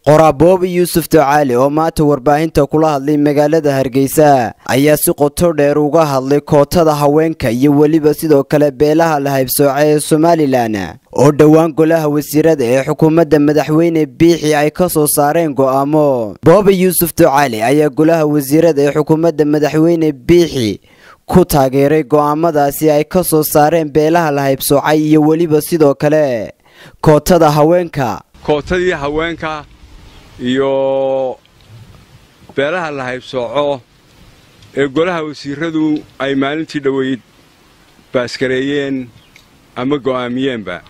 Qoraboob Yuusuf Ducaale oo maanta warbaahinta kula hadlay magaalada Hargeysa ayaa si qoto dheer uga hadlay kootada haweenka iyo waliba sidoo kale beelaha la haybsooco ee Somaliland oo dhawaan golaha wasiirada ee xukuumadda madaxweyne Biixi ay ka soo saareen go'aamo. Boob Yuusuf Ducaale ayaa golaha wasiirada ee xukuumadda madaxweyne Biixi ku taageeray go'aamadaasi ay ka soo saareen beelaha la haybsooco iyo waliba sidoo kale kootada haweenka. kootadii haweenka iyo beelaha la haybsooco ee golaha wasiiradu ay maalintii dhaweyd baaskareeyeen ama go'aamiyeenba.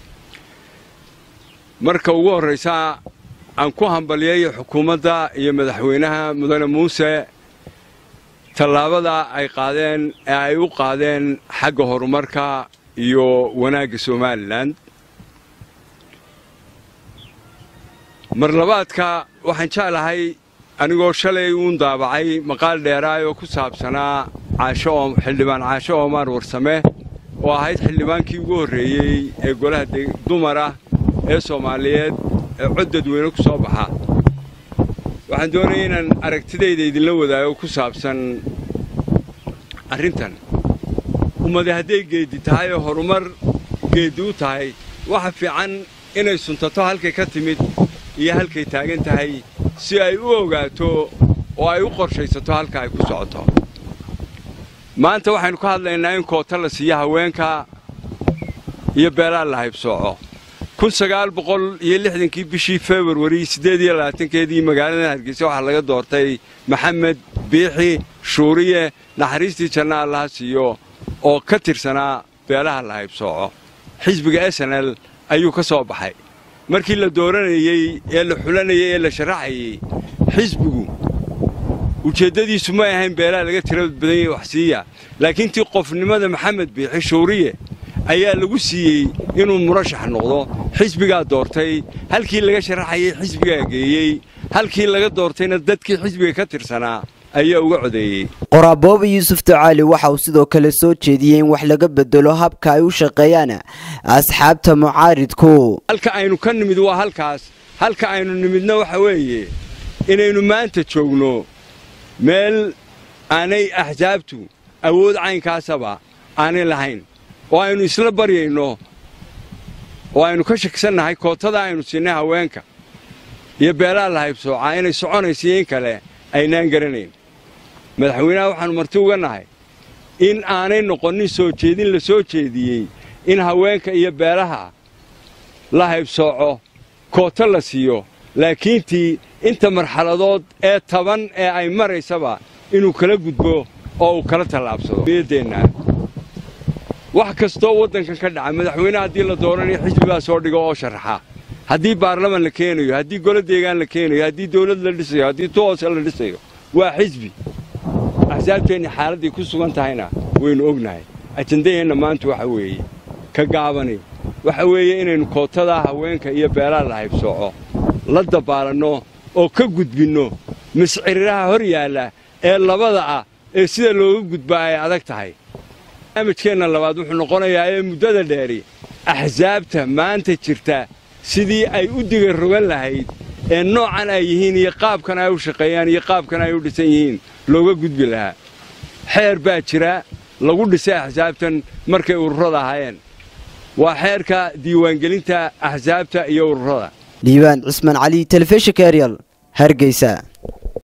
marka ugu horeysa aan ku hambaliyay xukuumadda iyo madaxweynaha mudane muuse tallaabada ay qaadeen ee ay u qaadeen xagga horumarka iyo wanaagga Somaliland. marlabaadka waxaan jeclahay anigoo shalay uun daabacay maqaal dheeraay oo ku saabsanaa xildhibaan Caasho Omar Warsame oo ahayd xildhibaankii ugu horreeyay ee golaha dumara ee Soomaaliyeed ee cod dadweyne ku soo baxa. waxaan doonayaa inaan aragtidayda idinla wadaago ku saabsan arrintan. ummadda hadday geedi tahay oo horumar geedi u tahay waxa fiican inay suntato halkay ka timid iyo halkay taagan tahay si ay u ogaato oo ay u qorshaysato halka ay ku socoto. maanta waxaynu ka hadlaynaa in koota la siiyo haweenka iyo beelaha la haybsooco. 1960kii bishii February 28keedii magaalada Hargeysa waxaa laga doortay Maxamed Biixi Shuuriye naxariistii janna Allah siiyo oo ka tirsanaa beelaha la haybsooco. xisbiga SNL ayuu ka soo baxay. markii la dooranayay ee la xulanayay ee la sharaxayay xisbigu ujeedadiisu ma ahayn beelaha laga tirada badan yahay wax siiya, laakiin tii qofnimada Maxamed Biixi Shuuriye ayaa lagu siiyay inuu murashax noqdo. xisbiga doortay halkii laga sharaxayay xisbiga geeyay, halkii laga doortayna dadkii xisbiga ka tirsanaa ayaa uga codeeyay. Qoraboob Yuusuf Ducaale waxa uu sidoo kale soo jeediyay in wax laga bedelo habka ay u shaqeeyaan asxaabta mucaaridku. halka aynu ka nimid waa halkaas. halka aynu nimidna waxa weeye inaynu maanta joogno meel aanay axsaabtu awood caynkaasaba aanay lahayn oo aynu isla baryayno oo aynu ka shakisanahay kootada aynu siinay haweenka iyo beelaha la haybsooca inay soconayso in kale aynaan garanayn. madaxweynaha waxaanu marti uga nahay in aanay noqonin soo jeedin la soo jeediyey in haweenka iyo beelaha la haybsooco koota la siiyo, laakiintii inta marxaladood ee taban ee ay maraysaba inuu kala gudbo oo uu kala tallaabsado. wax kastoo waddankan ka dhaca madaxweynaha haddii la dooranayo xisbigaa soo dhigo oo sharaxa. haddii baarlamaan la keenayo, haddii golo deegaan la keenayo, haddii dawlad la dhisayo, haddii toos la dhisayo, waa xisbi. axsaabteenni xaaladii ku sugan tahayna waynu ognahay. ajandaheenna maanta waxa weeye ka gaabani waxa weeye inaynu kootada haweenka iyo beelaha la haybsooco la dabaalanno oo ka gudbinno misciriraha hor yaalla ee labada ah ee sida looga gudbaa ay adag tahay. barnaamijkeenna labaad wuxuu noqonayaa ee muddada dheeri axsaabta maanta jirta sidii ay u diga rogan lahayd ee noocan ay yihiin iyo qaabkan ay u shaqeeyaan iyo qaabkan ay u dhisan yihiin looga gudbi lahaa. xeer baa jira lagu dhisay axsaabtan markay ururada ahaayeen. waa xeerka diiwaangelinta axsaabta iyo ururada. Liibaan Cismaan Cali, Telefishinka Ariel, Hargeysa.